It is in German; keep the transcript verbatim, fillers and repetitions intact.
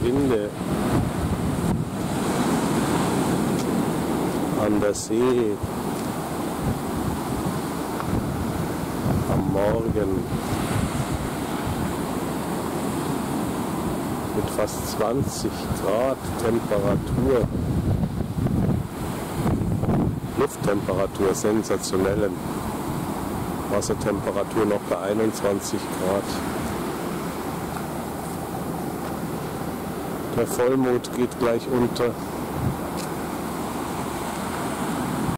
Winde an der See am Morgen mit fast zwanzig Grad Temperatur, Lufttemperatur, sensationellen Wassertemperatur noch bei einundzwanzig Grad. Der Vollmond geht gleich unter.